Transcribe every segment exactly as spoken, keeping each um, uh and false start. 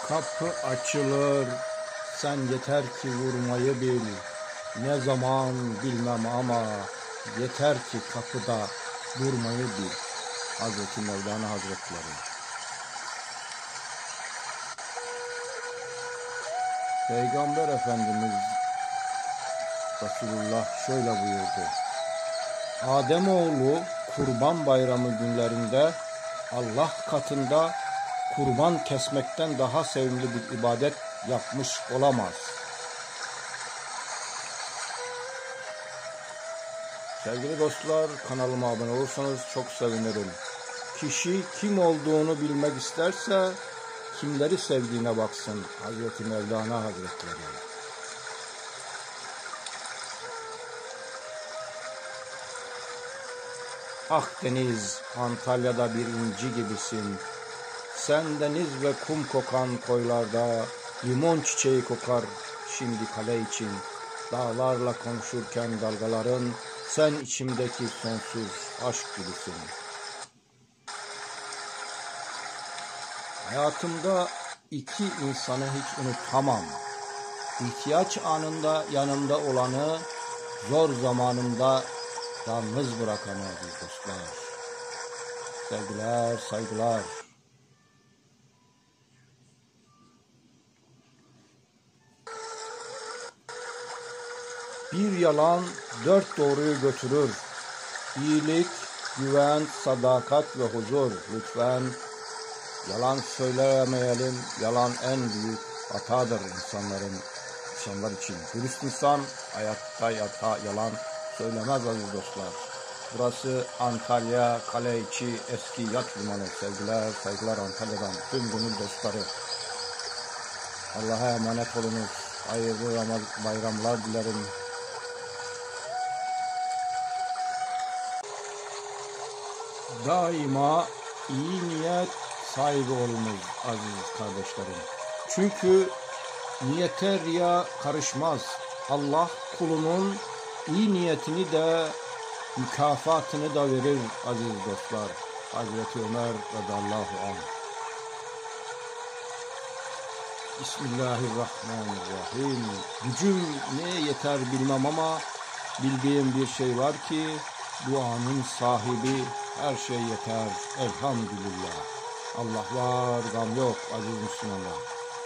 Kapı açılır, sen yeter ki vurmayı bil. Ne zaman bilmem ama yeter ki kapıda durmayı bil. Hazreti Mevlana Hazretleri. Peygamber Efendimiz Resulullah şöyle buyurdu: Ademoğlu Kurban Bayramı günlerinde Allah katında kurban kesmekten daha sevimli bir ibadet yapmış olamaz. Sevgili dostlar, kanalıma abone olursanız çok sevinirim. Kişi kim olduğunu bilmek isterse kimleri sevdiğine baksın. Hazreti Mevlana Hazretleri. Akdeniz, Antalya'da bir inci gibisin. Sen deniz ve kum kokan koylarda limon çiçeği kokar şimdi kale için. Dağlarla konuşurken dalgaların, sen içimdeki sonsuz aşk gibisin. Hayatımda iki insanı hiç unutamam. İhtiyaç anında yanımda olanı, zor zamanımda yalnız bırakanı dostlar. Sevgiler, saygılar. Bir yalan dört doğruyu götürür. İyilik, güven, sadakat ve huzur. Lütfen yalan söylemeyelim. Yalan en büyük hatadır insanların, insanlar için. Dürüst insan hayatta yata yalan söylemez aziz dostlar. Burası Antalya Kaleiçi eski yat limanı. Sevgiler, saygılar Antalya'dan tüm gönül dostları. Allah'a emanet olunuz. Hayırlı bayramlar dilerim. Daima iyi niyet sahibi olunuz aziz kardeşlerim. Çünkü niyete riya karışmaz. Allah kulunun iyi niyetini de mükafatını da verir aziz dostlar. Hazreti Ömer radıyallahu anh. Bismillahirrahmanirrahim. Gücüm neye yeter bilmem ama bildiğim bir şey var ki duanın sahibi her şey yeter elhamdülillah. Allah var, gam yok aziz Müslümanlar.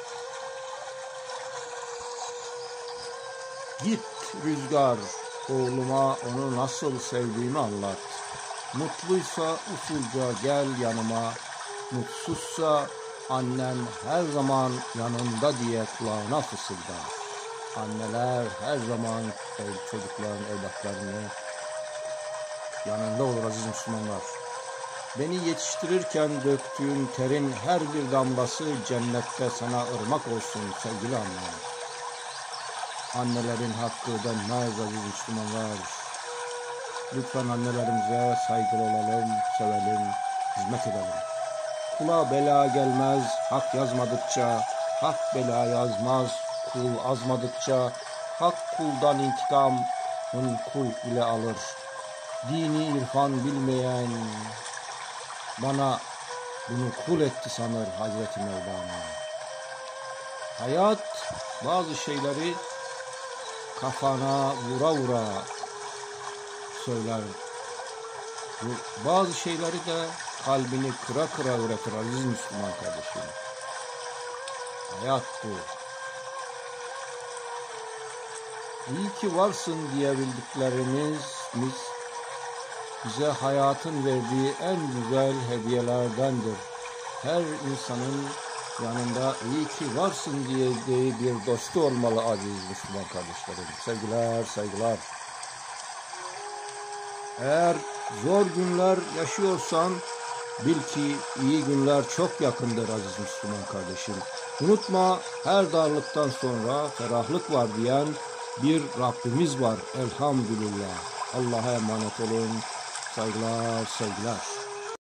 Git rüzgar, oğluma onu nasıl sevdiğimi anlat. Mutluysa usulca gel yanıma, mutsuzsa annem her zaman yanında diye kulağına fısılda. Anneler her zaman ev çocukların, evlatlarını yanında olur aziz Müslümanlar. Beni yetiştirirken döktüğün terin her bir damlası cennette sana ırmak olsun sevgili annem. Annelerin hakkı denmez aziz Müslümanlar. Lütfen annelerimize saygılı olalım, sevelim, hizmet edelim. Kula bela gelmez, hak yazmadıkça, hak bela yazmaz, kul azmadıkça, hak kuldan intikam, onu kul ile alır. Dini irfan bilmeyen bana bunu kul etti sanır Hazreti Mevlana. Hayat bazı şeyleri kafana vura vura söyler. Bazı şeyleri de kalbini kıra kıra öğretir aziz Müslüman kardeşim. Hayat bu. İyi ki varsın diyebildiklerimiz bize hayatın verdiği en güzel hediyelerdendir. Her insanın yanında iyi ki varsın diyeceği bir dostu olmalı aziz Müslüman kardeşlerim. Sevgiler, saygılar. Eğer zor günler yaşıyorsan bil ki iyi günler çok yakındır aziz Müslüman kardeşim. Unutma, her darlıktan sonra ferahlık var diyen bir Rabbimiz var elhamdülillah. Allah'a emanet olun. Saygılar, sevgiler.